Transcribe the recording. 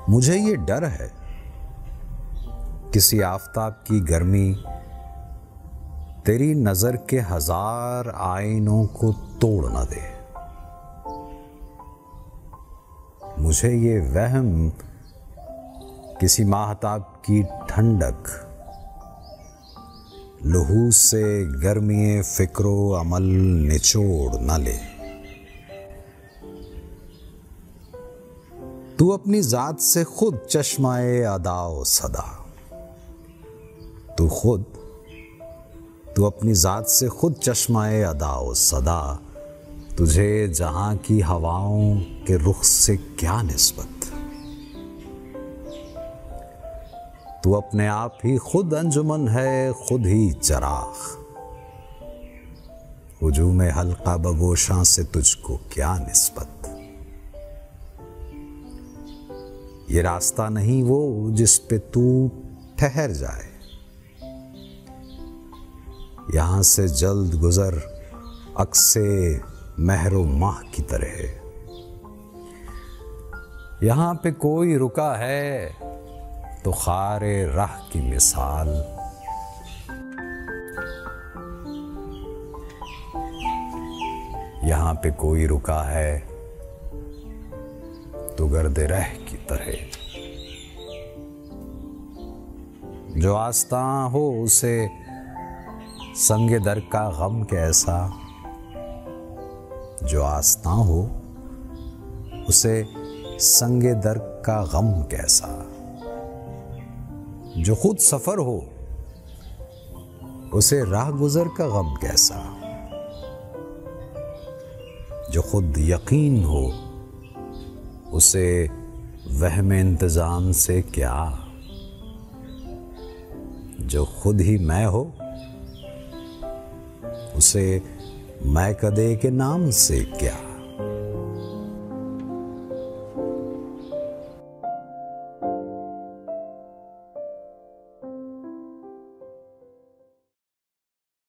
मुझे ये डर है किसी आफताब की गर्मी तेरी नजर के 1000 आईनों को तोड़ न दे। मुझे ये वहम किसी माहताब की ठंडक लहू से गर्मी फिक्रो अमल निचोड़ न ले। तू अपनी जात से खुद चश्माए अदाओ सदा, तू अपनी जात से खुद चश्माए अदाओ सदा। तुझे जहां की हवाओं के रुख से क्या निस्बत। तू अपने आप ही खुद अंजुमन है, खुद ही चराग। हुजूम हल्का बगोशा से तुझको क्या निस्बत। ये रास्ता नहीं वो जिस पे तू ठहर जाए, यहां से जल्द गुजर अक्से महरो माह की तरह। यहां पे कोई रुका है तो खारे राह की मिसाल। यहां पे कोई रुका है तो गर्दे रह की तरह। जो आस्था हो उसे संगे दर का गम कैसा, जो आस्था हो उसे संगे दर का गम कैसा। जो खुद सफर हो उसे राह गुजर का गम कैसा। जो खुद यकीन हो उसे वहम इंतजाम से क्या। जो खुद ही मैं हो उसे मैं कदे के नाम से क्या।